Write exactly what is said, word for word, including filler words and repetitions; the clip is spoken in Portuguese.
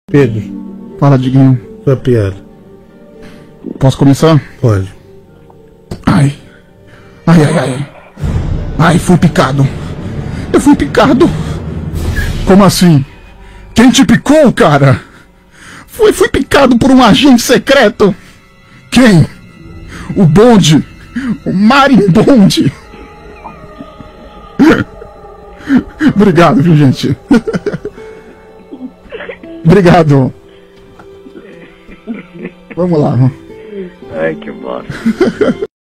Pedro, Fala, Diguinho. sua piada. Posso começar? Pode. Ai. Ai, ai, ai. Ai, fui picado. Eu fui picado. Como assim? Quem te picou, cara? Fui, fui picado por um agente secreto. Quem? O Bonde. O Marimbonde. Obrigado, viu, gente? Obrigado. Vamos lá. Ai, que bosta.